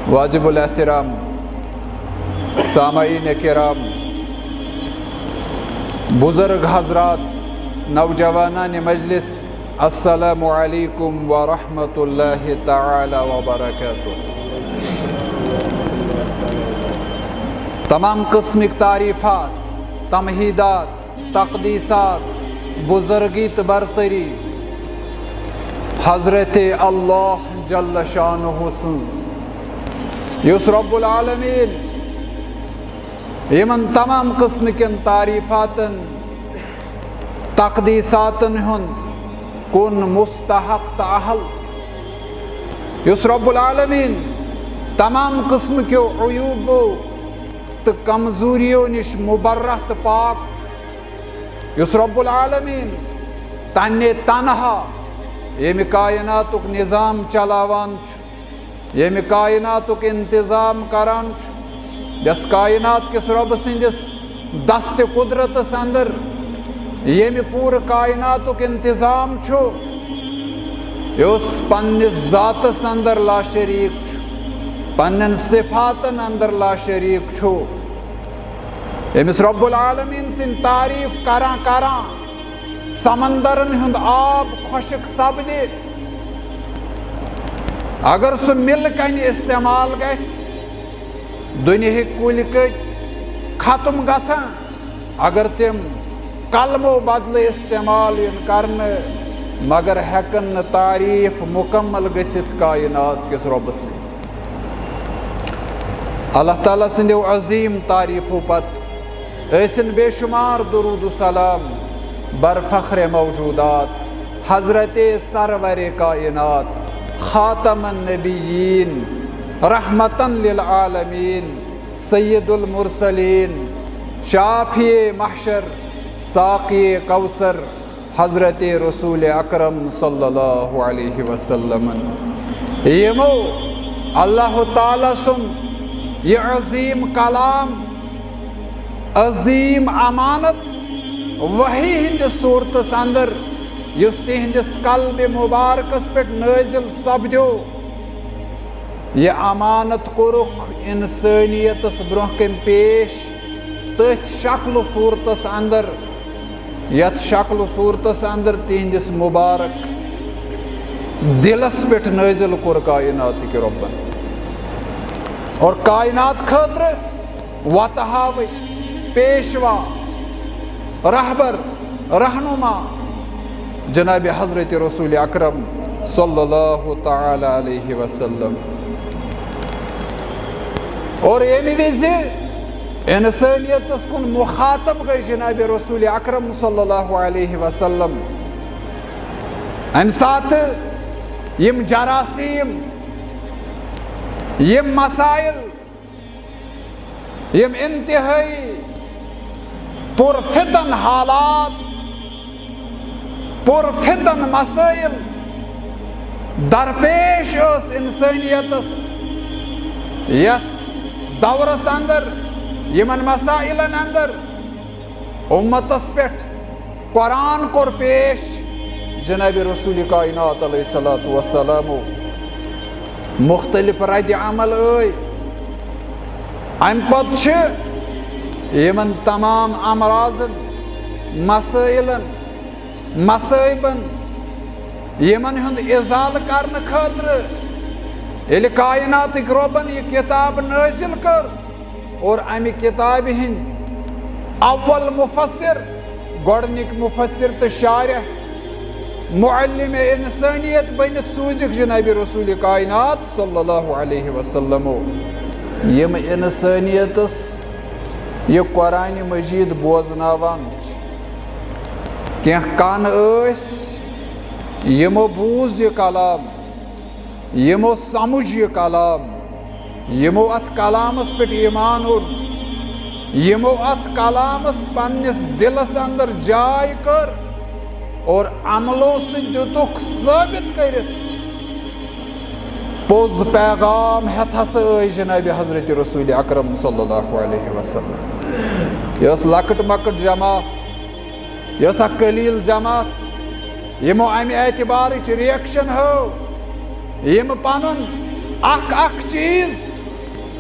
واجب الاحترام سامعین کرام، بزرگ حضرات، نوجوانان مجلس، السلام علیکم ورحمۃ اللہ تعالی وبرکاتہ۔ تمام قسمک تعریفات، تمہیدات، تقدیسات، بزرگی تو برتری حضرت اللہ جل شانہ سنز، یس رب العالمین یمن تمام قسم کن تعریفاتن تقدیساتن ہن کن مستحق تاہل، یس رب العالمین تمام قسم کیو عیوبو تو کمزوریوں نش مبرہ تو پاک، یس رب العالمین تنہ تنہا یم کائناتک نظام چلاوان، یم کائناتک انتظام کران، یس کائنات کس رب سندس دست قدرتس اندر یم پور کائناتک انتظام چھو، یس پنس ذاتس اندر لا شریک چھو، پنن صفاتن اندر لا شریک چھو، یمس رب العالمین سن تعریف کران کران سمندرن ہند آب خشک سپدے، اگر سہ مل کن استعمال گژھِ دنیا کل کٹ ختم گژھان، اگر تم کلمو بدل استعمال کرنے مگر ہیکن نہ تعریف مکمل گژھتھ کائنات کس رب سن۔ اللہ تعالیٰ سندیو عظیم تعریفو پت ایسن بے شمار درود و سلام بر فخر موجودات حضرت سرور کائنات خاتم النبیین رحمتا للعالمین سید المرسلین شافی محشر ساقی کوثر حضرت رسول اکرم صلی اللہ علیہ وسلم، یمو اللہ تعالیٰ سن یہ عظیم کلام، عظیم امانت وحی ہندس صورتس اندر یس تہندس قلب مبارکس پہ نازل سپدیو، یہ امانت کورک انسانیتس برہ کن پیش تتھ شکل صورتس اندر، یت شکل صورتس اندر تہندس مبارک دلس پہ نازل کور کائنات کے ربن، اور کائنات خاطر وتہاوت پیشوا رہبر رہنما جناب حضرت رسول اکرم صلی اللہ تعالی علیہ وسلم، اور یمی وز انسانیتس کن مخاطب گئی جناب رسول اکرم صلی اللہ علیہ وسلم، ام سات یم جراثیم، یم مسائل، یم انتہائی پرفتن حالات، پرفتن مسائل درپیش اس انسانیتس یت دورس اندر، یمن مسائلن اندر امتس پیٹھ قرآن کور پیش جناب رسول کائنات علیہ الصلوۃ والسلام، مختلف رد عمل ام پت یمن تمام امراضن، مسائلن، مصائبن یمن ہند ازال کرنے خاطر یل کائنات ربن یہ کتاب نازل کر، اور امی کتاب ہند اول مفسر گۄڈنیک مفسر تو شارح معلم انسانیت بنت سوزک جناب رسول کائنات صلی اللہ علیہ وسلم، یم انسانیتس یہ قرآن مجید بوزناوان کی کان یمو بوز یہ کلام، یمو سمجھ یہ کلام، یمو ات کلامس پہ ایمان یمو ات کلامس پنس دلس اندر جائے کر اور عملوں سے دتک ثابت کرت پوز پیغام ہتھ ہسا جناب حضرت رسول اکرم صلی اللہ علیہ وسلم، یس لکٹ مکٹ جماعت، یس قلیل جماعت یمو امہ اعتبار ریئیکشن ہو، یم پنن اخ چیز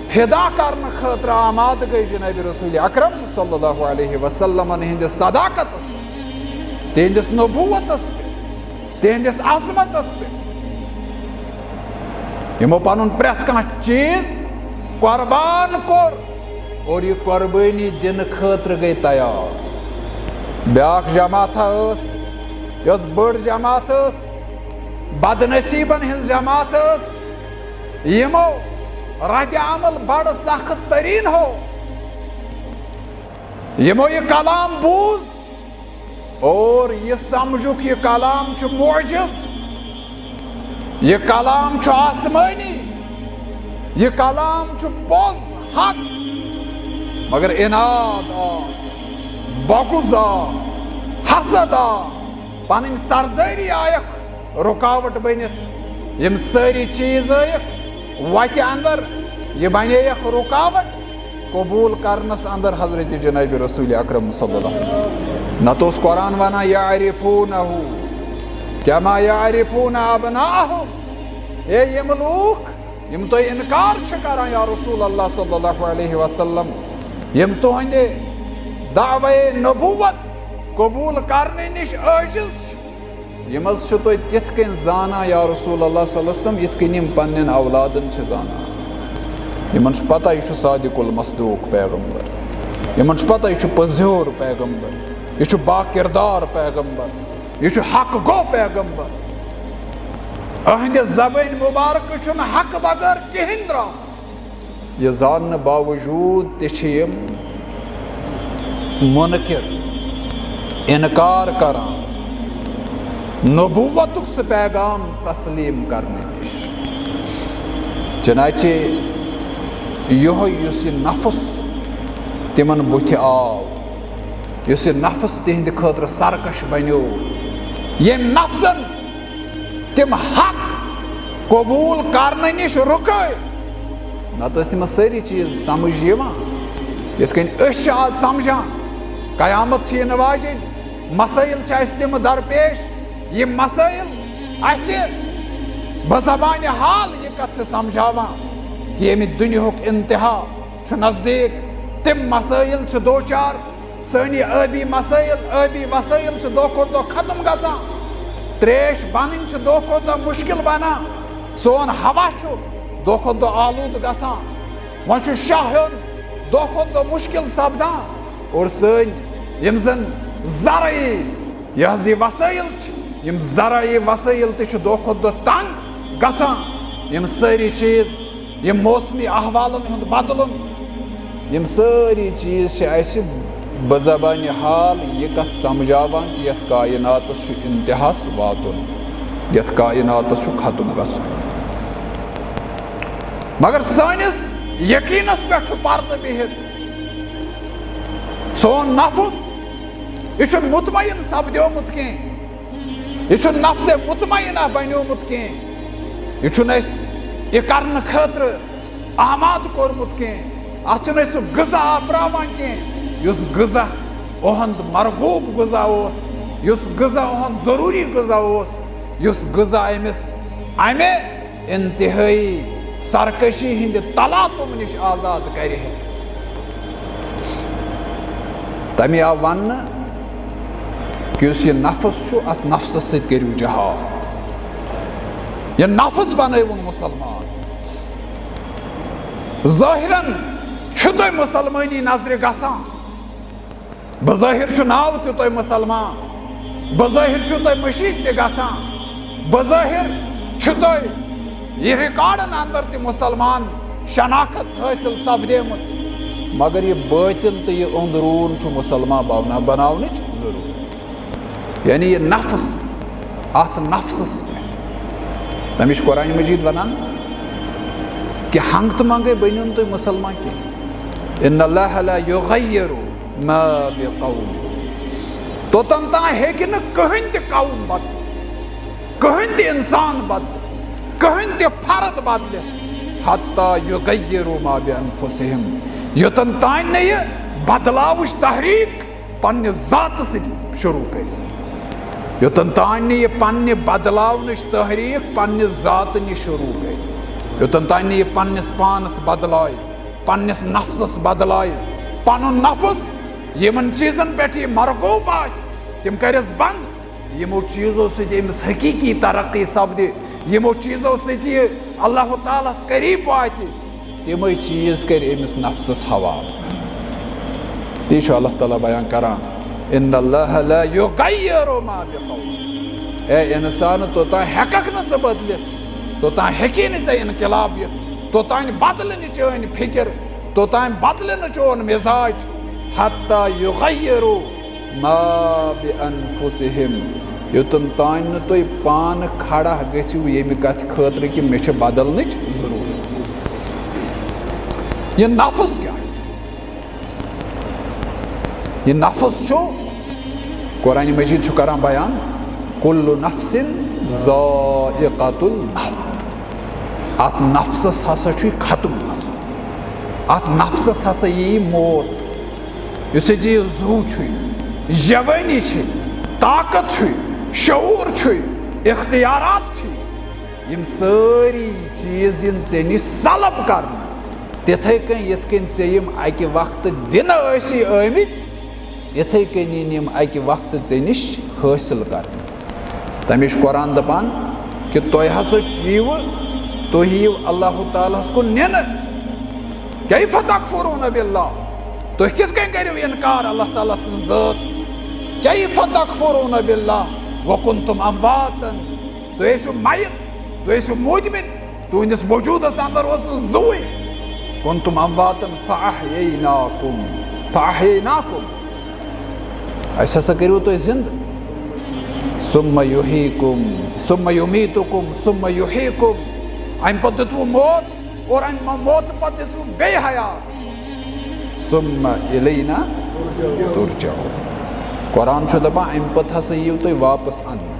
فدا کرنے خاطر آماد گئی جناب رسول اکرم صلی اللہ علیہ وسلم ہندس صداقتس تہندس نبوتس تہندس عظمتس پہ یمو پنن پریت کانٛہہ چیز قربان کور اور یہ قربانی دن خاطر گئی تیار بیاکھ جماعتہ ٲس یۄس بٔڑ جماعت ٲس بد نصیبن ہنز جماعت ٲس یمو رد عمل بڑ سخت ترین ہو یمو یہ کلام بوز اور یہ سمجھک یہ کلام چھ معجز یہ کلام چھ آسمانی یہ کلام چھ پوز حق مگر اناد آ بغض آ حسد آ پنن سرداری آیک رکاوٹ بنت یم ساری چیز آیک وتہ اندر یہ بنے ایک رکاوٹ قبول کرنس اندر حضرت جناب رسول اکرم صلی اللہ علیہ وسلم نہ تو اس قرآن وانا یعرفونہ کما یعرفون ابناءہم اے یم لوگ یم تو انکار چھ کران یا رسول اللہ صلی اللہ علیہ وسلم یم تہند دعوی نبوت قبول کرنے نش عاجز یم چھ تو تتھ کن زانا یا رسول اللہ صلی اللہ علیہ وسلم یتھ کن یم پنن اولادن چھ زانا یمن چھ پتہ یہ صادق المصدوق پیغمبر یمن چھ پتہ یہ پزیور پیغمبر یہ با کردار پیغمبر یہ حق گو پیغمبر اہند زبان مبارک چھ حق بغیر کہین درام یہ زاننے باوجود تیم منکر انکار کران نبوتک سے پیغام تسلیم کرنے نش چنانچہ یہ نفس تمن بت آو اس نفس تہند خاطر سرکش بنیو یم نفسن تم حق قبول کرنے نش رکے نت تم ساری چیز سمجھ یت کن آج سمجھان قیامت ین واجن مسائل تم درپیش یہ مسائل بزبان حال یہ کت سمجھاوان کہ یہ دنیا انتہا نزدیک تم مسائل دوچار سنی آبی مسائل آبی وسائل دہ کھت دہ ختم گژھان تریش بنن دہ کھت دہ مشکل بنان سون ہوا دہ کھت دہ آلود گژھان وۄنۍ شاہ ہیوٚن دہ کھت دہ مشکل سپدان اور سن یم زن زرعی یہ وسائل یم زرعی وسائل تہ دہ کھت دہ تنگ گژھان یم ساری چیز یم موسمی احوالن ہند بدلن یم ساری چیز اسہ بزبان حال یہ کت سمجھاوان کہ یت کائنات انتہاس واتن یت کائنات ختم گژھن مگر سانس یقینس پہ پردہ بہت سون نفس یہ مطمئن سپدیومت کی یہ نفس مطمئنہ بنیومت کی یہ کرنے خاطر آماد کورمت کی ات سہ غذا آپراوان کی اس غذا اہند مرغوب غذا اس غذا اہند ضروری غذا اس غذا امس امہ انتہائی سرکشی ہند تلاتم نش آزاد کرے تمہ آو ون کہ اس یہ نفس ات نفسس ست کریو جہاد یہ نفس بناون مسلمان ظاہراً تہ مسلمانی نظر گژھان بظاہر ناو تہ مسلمان بظاہر تہ مشید تہ گژھان بظاہر تہ یہ ریکارڈن اندر تہ مسلمان شناخت حاصل سپدیمت مگر یہ باطن تو یہ اندرون مسلمان بناونچ ضرورت یعنی یہ نفس ات نفسس پہ تمش قرآن مجید ونان کہ ہنگ تو منگے بنیون تو مسلمان کی ان اللہ لا یغیر ما بقوم توتن تا ہیکہ نہ کہن تہ قوم بدل کہن تہ انسان بدل کہن تہ فرد بدل حتی یغیروا ما بانفسہم یوتن تان نے یہ بدلاوش تحریک پنہ ذات سے شروع کر یوتن تان نے یہ پنہ بدلاونش تحریک پنہ ذات نش شروع کر یوتن تان نے یہ پنس پانس بدلائے پنس نفسس بدلائے پن نفس یمن چیزن پہ یہ مرغوب آس تم کرس بند یمو چیزوں سے امس حقیقی ترقی سپدِ یمو چیزوں سے اللہ تعالیٰ قریب واتہِ تمے چیز کر امس نفسس حوالہ تی اللہ تعالیٰ بیان کران ان اللہ لا یغیر ما بقوم اے انسان توتان ہیکک نہ بدلت توتان ہیکی نہ انقلاب یت توتان بدل نہ چون فکر توتان بدل نہ چون مزاج حتی یغیروا ما بانفسہم یوتن تان نہ تُہۍ پان کھڑا گژھِو ییٚمہِ کتھِ خٲطرٕ کہ مےٚ چھِ بدلنٕچ ضروٗرت یہ نفس کیا ہے یہ نفس چھو قرآن مجید چھو کران بیان کل نفس ذائقۃ الموت ات نفسس ہسا چھو ختم ات نفسس ہسا یہ موت یُس یہ زو چھو جوانی چھو طاقت چھو شعور چھو اختیارات چھو یم ساری چیز ین ژےٚ نِش سلب کرنا تِتھے کٔنۍ یِتھ کٔنۍ ژےٚ یم اکہِ وقتہٕ دِنہٕ ٲسی آمٕتۍ یِتھے کٔنۍ یِن یم اکہِ وقتہٕ ژےٚ نِش حٲصِل کرنہٕ تمی چھُ قرآن دپان کہ تُہۍ ہسا یِیِو تُہۍ یِیِو اللہ تعالیٰ ہس کُن نِنہٕ کیف تکفرون باللہ تُہۍ کِتھ کٔنۍ کٔرِو انکار اللہ تعالیٰ سٕنٛز ذات کیف تکفرون باللہ وکنتم امواتن تُہۍ ٲسِو میت تُہۍ ٲسِو موٗدمٕتۍ تُہنٛدِس وجوٗدس اندر اوس نہٕ زُوٕے کنتم امواتن فاحییناکم اس ہسا کریو تُہۍ زندٕ ثم یحییکم ثم یمیٖتکم ثم یحییکم امہِ پتہٕ دِتوٕ موت اور امہِ موتہٕ پتہٕ دِژوٕ بیٚیہِ حیات ثم الینا ترجعون قرآن چھُ دپان امہِ پتہٕ ہسا یِیِو تُہۍ واپس اننہٕ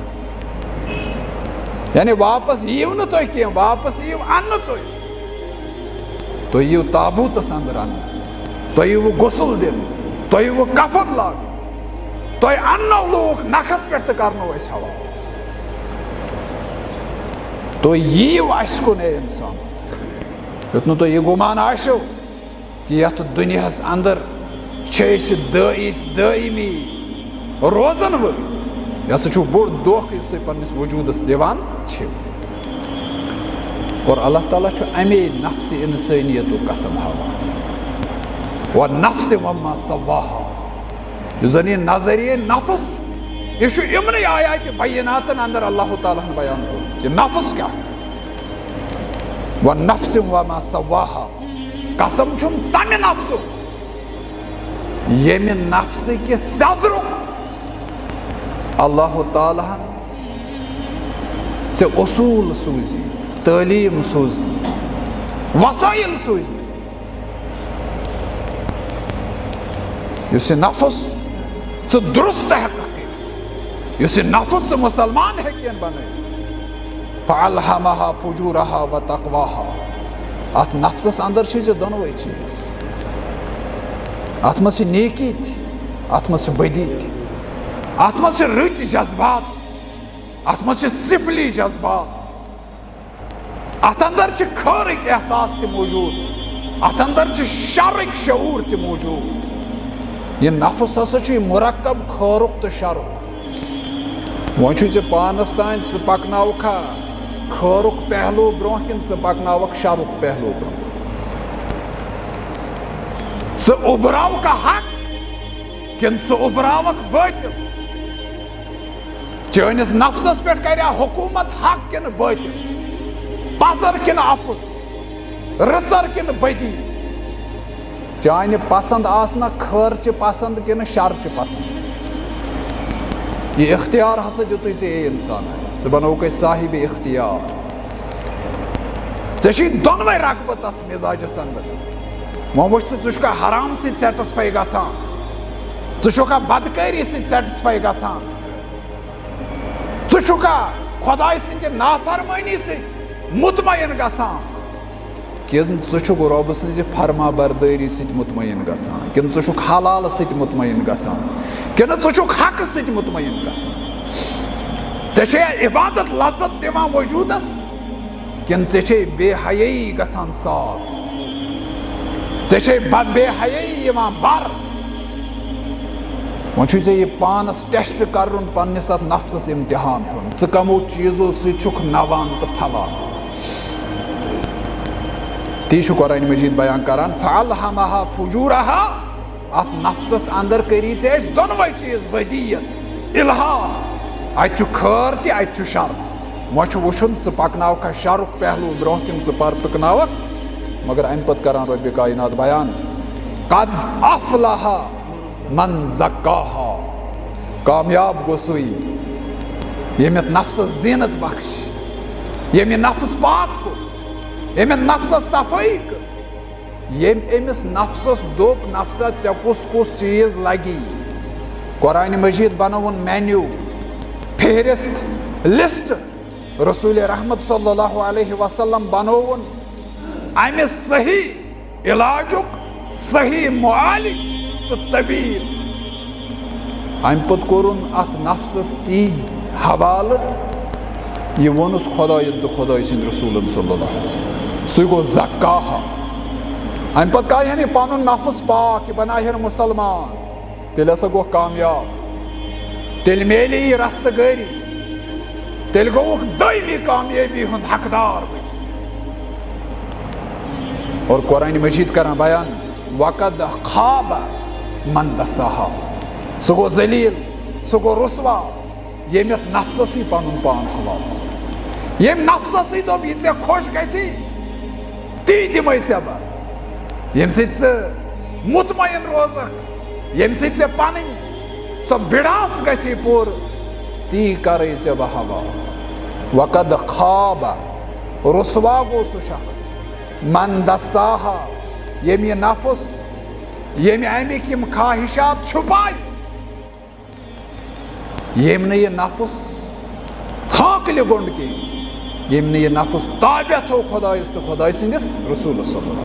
یعنی واپس یِیِو نہٕ تُہۍ کینٛہہ واپس یِیِو اننہٕ تُہۍ یِیِو تابوٗتس انٛدر اننہٕ تُہۍ یِیِو غسل دِنہٕ تُہۍ یِیِو کفن لاگنہٕ تُہۍ اننو لوٗکھ نکھس پٮ۪ٹھ تہٕ کرنو أسۍ حوالہٕ تُہۍ یِیِو اسہِ کُن اے انسان یُتھ نہٕ تۄہہِ یہِ گُمان آسیو کہ یتھ دُنیاہس انٛدر چھِ أسۍ دٲیمی روزن وٲلۍ یہِ ہسا چھُو بوٚڑ دھوکہٕ یُس تُہۍ پننِس وجوٗدس دِوان چھِو اور اللہ تعالیٰ چھُ امے نفسِ انسٲنیتُک قسم ہاوان والنفس وما سواہا یُس زن یہ نظریہ نفس چھُ یہِ چھُ یِمنٕے آیاتِ بیناتن اندر اللہ تعالیٰ ہن بیان کوٚرمُت یہِ نفس کیٛاہ چھُ والنفس وما سواہا قسم چھُم تمہِ نفسُک ییٚمہِ نفسہٕ کہِ سیٚزرُک اللہ تعالیٰ ہن ژےٚ اصوٗل سوٗزی تعلیٖم سوٗزنہٕ وسٲیِل سوٗزنہٕ یُس یہِ نفس ژٕ درست ہیٚککھ کٔرِتھ یُس یہِ نفس ژٕ مُسلمان ہیٚکین بنٲیِتھ فالہمہا فجورہا و تقواہا اتھ نفسس اندر چھِ ژےٚ دۄنوَے چیٖز اتھ منٛز چھِ نیکی تہِ اتھ منٛز چھِ بدی تہِ اتھ منٛز چھِ رٕتۍ جذبات اتھ منٛز چھِ سِفلی جذبات اتھ اندر چھِ خٲرٕکۍ احساس تہِ موٗجوٗد اتھ اندر چھِ شرٕکۍ شعوٗر تہِ موٗجوٗد یہِ نفس ہسا چھُ یہِ مُرکب خٲرُک تہٕ شرُک وۄنۍ چھُے ژےٚ پانس تانۍ ژٕ پکناوکھا خٲرُک پہلوٗ برونٛہہ کِنہٕ ژٕ پکناوکھ شرُک پہلوٗ برونٛہہ ژٕ اُبراوکھا حق کِنہٕ ژٕ اُبراوکھ بٲطِل چٲنِس نفسس پٮ۪ٹھ کریا حکوٗمت حق کِنہٕ بٲطِل پزر کِنہٕ اپُز رٕژر کِنہٕ بدی چانہِ پسند آسنا خٲرچہِ پسند کِنہٕ شرچہِ پسند یہ اختیار ہسا دِتُے ژےٚ اے انسان ژٕ بنووُکھ أسۍ صاحبِ اختیار ژےٚ چھُے دۄنوَے رقبہٕ تتھ مزاجس اندر وۄنۍ وٕچھ ژٕ چھُکھا حرام سۭتۍ سیٹٕسفاے گژھان ژٕ چھُکھا بدکٲری سۭتۍ سیٹٕسفاے گژھان ژٕ چھُکھا خۄداے سٕنٛدِ نافرمٲنی سۭتۍ مطمعین گژھان کِنہٕ ژٕ چھُکھ رۄبہٕ سٕنٛزِ فرما بردٲری سۭتۍ مطمعین گژھان کِنہٕ ژٕ چھُکھ حلال سۭتۍ مطمعین گژھان کِنہٕ ژٕ چھُکھ حقہٕ سۭتۍ مطمعین گژھان ژےٚ چھے عبادت لذت دِوان وجوٗدس کِنہٕ ژےٚ چھے بے حیٲیی گژھان ساس ژے بے حیائی یوان بر وۄنۍ چھُے ژےٚ یہِ پانس ٹیسٹ کرُن پننِس اتھ نفسس امتحان ہیوٚن ژٕ کمو چیٖزو سۭتۍ چھُکھ نوان تہٕ پھلان تی چھُ قرآنِ مجیٖد بیان کران فَأَلْهَمَهَا فُجُورَهَا اتھ نفسس اندر کٔری ژےٚ أسۍ دۄنوَے چیٖز ودیت الہام اتہِ چھُ خٲر تہِ اتہِ چھُ شر تہِ وۄنۍ چھُ وٕچھُن ژٕ پکناوکھا شرُک پہلوٗ برونٛہہ کِنہٕ ژٕ پکناوکھ مگر امہِ پتہٕ کران رۄبِ کاینات بیان قد افلح من زکاہا کامیاب گوٚو سُے ییٚمۍ یتھ نفسس زیٖنت بخش ییٚمۍ یہِ نفس پاک کوٚر ییٚمۍ یتھ نفسس صفٲیی کٔر ییٚمۍ أمِس نفسس دوٚپ نفسا ژےٚ کُس کُس چیٖز لگی قرآنِ مجیٖد بنووُن مینیو فہرست لسٹ رسول رحمت صلی اللہ علیہ وسلم بنووُن امہِ صحیح علاجُک صحیح معالج تہٕ طبیب امہِ پتہٕ کوٚرُن اتھ نفسس تی حوالہٕ یہ وونُس خۄدایَن تہٕ خۄداے سٕنٛدۍ رسوٗلن صلی اللہ علیہ وسلم سُے گوٚو زکاہا امہِ پتہٕ کرِہن یہِ پنُن نفس پاک یہِ بنایہن مُسلمان تیٚلہِ ہسا گوٚو کامیاب تیٚلہِ میلے یہِ رستہٕ گٲری تیٚلہِ گوٚوُکھ دٲیمی کامیٲبی ہُنٛد حقدار اور قرآنِ مجیٖد کران بیان وقد خواب من دساہا سُہ گوٚو ذلیٖل سُہ گوٚو رسوا ییٚمۍ یتھ نفسسٕے پنُن پان حوالہٕ کوٚر ییٚمۍ نفسسٕے دوٚپ یہِ ژےٚ خۄش گژھی تی دِمے ژےٚ بہٕ ییٚمہِ سۭتۍ ژٕ مطمعین روزکھ ییٚمہِ سۭتۍ ژےٚ پنٕنۍ سۄ بِڑاس گژھی پوٗرٕ تی کرے ژےٚ بہٕ حوالہٕ وقد خواب رسوا گوٚو سُہ شخص من دساہا ییٚمۍ یہِ نفس ییٚمۍ امِکۍ یِم خواہشات چھُپاے ییٚمۍ نہٕ یہِ نفس کھانٛکلہِ گوٚنٛڈ کینٛہہ ییٚمۍ نہٕ یہِ نفس تابع تھوٚو خۄدایس تہٕ خۄداے سٕنٛدِس رسوٗلس صلی اللہ